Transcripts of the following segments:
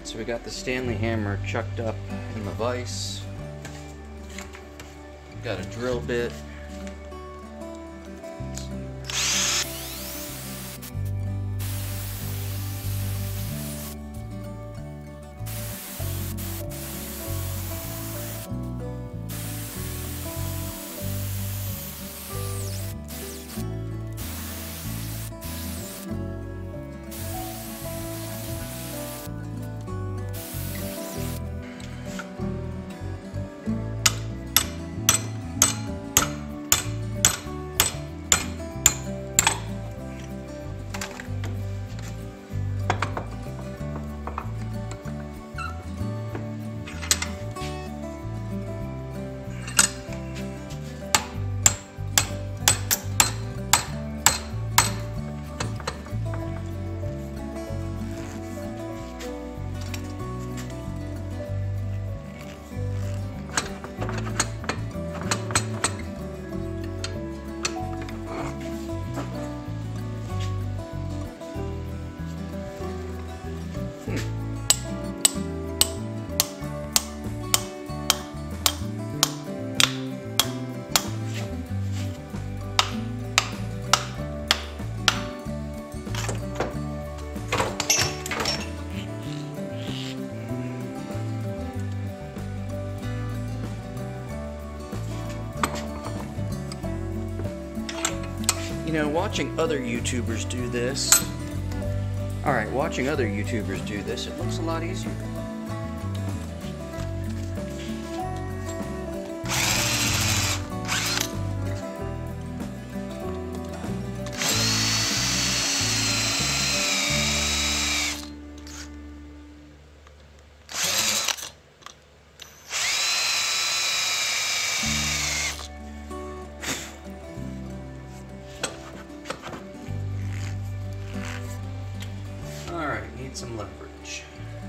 So we got the Stanley hammer chucked up in the vise. We've got a drill bit. You know, watching other YouTubers do this, watching other YouTubers do this, it looks a lot easier. Alright, need some leverage.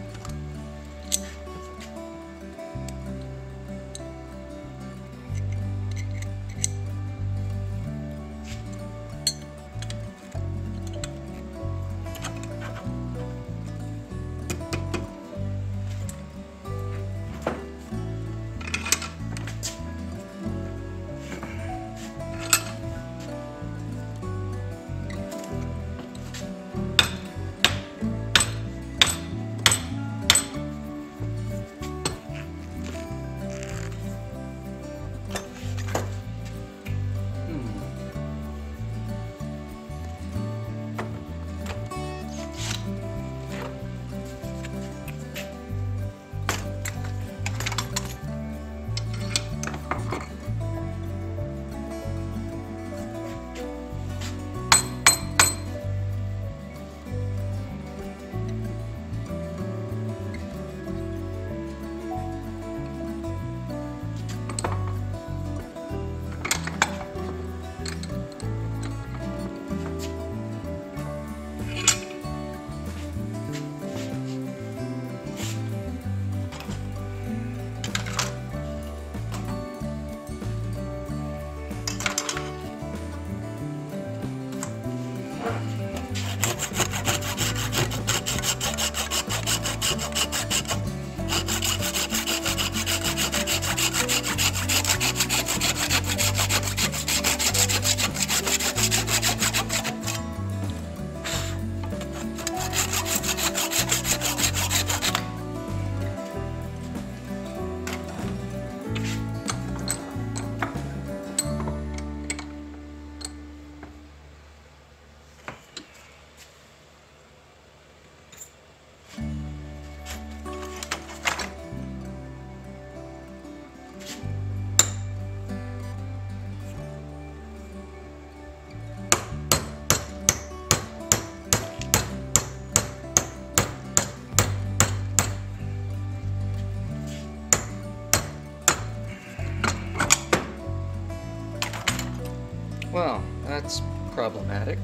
Well, that's problematic.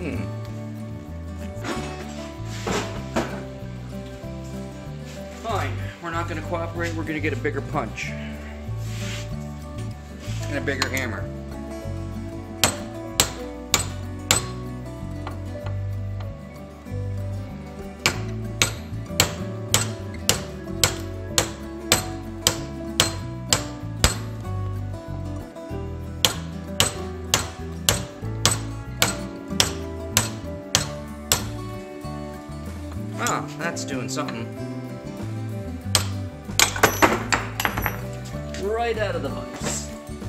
Fine, we're not going to cooperate, we're going to get a bigger punch. And a bigger hammer. Ah, that's doing something. Right out of the vise.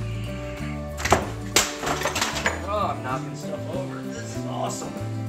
Oh, I'm knocking stuff over. This is awesome.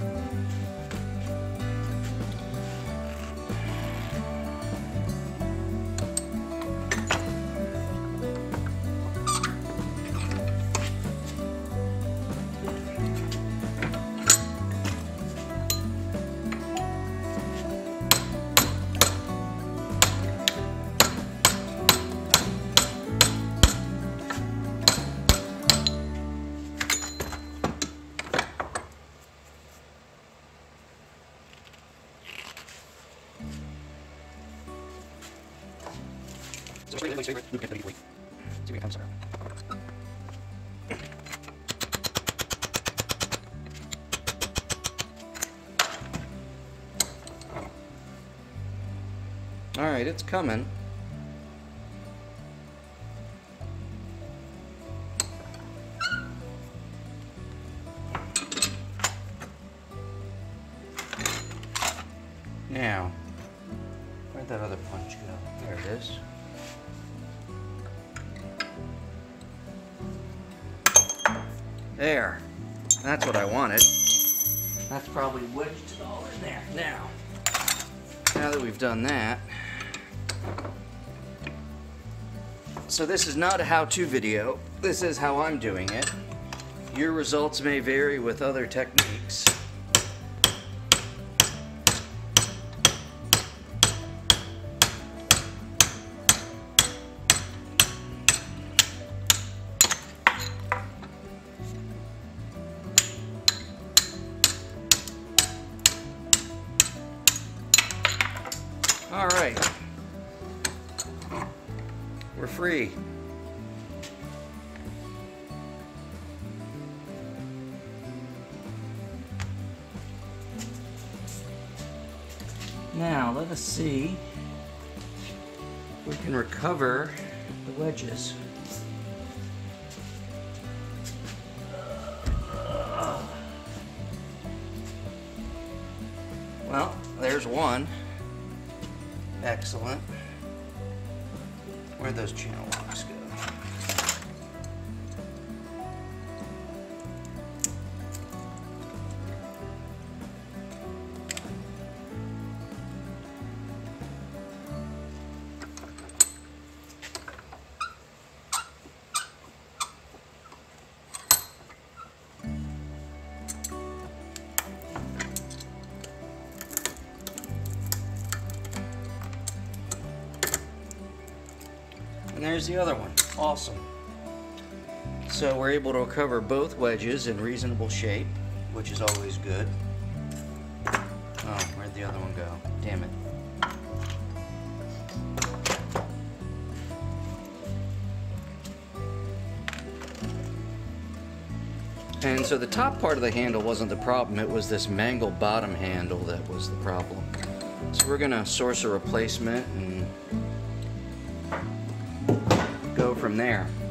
Alright, it's coming. Now, where'd that other punch go? There it is. There. That's what I wanted. That's probably wedged it all in there. Now that we've done that. So this is not a how-to video. This is how I'm doing it. Your results may vary with other techniques. All right, we're free. Now let us see if we can recover the wedges. Well, there's one. Excellent. Where'd those channel locks go? And there's the other one. Awesome. So we're able to recover both wedges in reasonable shape, which is always good. Oh, where'd the other one go? Damn it. And so the top part of the handle wasn't the problem, it was this mangled bottom handle that was the problem. So we're gonna source a replacement and go from there.